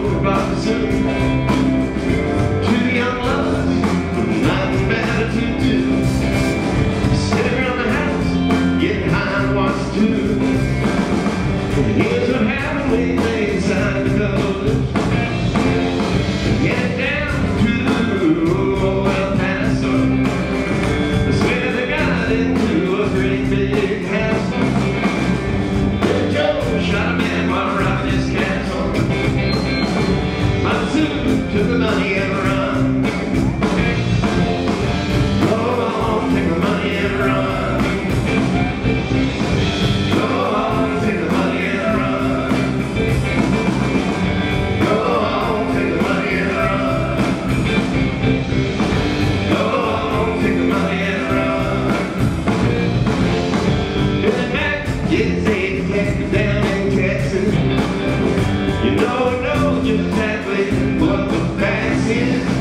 over about soon. Two young lovers, nothing better to do. Sit around the house, get high and watch the tube. Here's what happened when they signed the code. Get down to El Paso. I swear they got into a great big house. Little Joe shot a man while robbing his castle. My suit took the money and run. Go on, take the money and run. Go on, take the money and run. Go on, take the money and run. Go on, take the money and run. Billy Mack gets a detective down in Texas. You know just exactly what the facts is.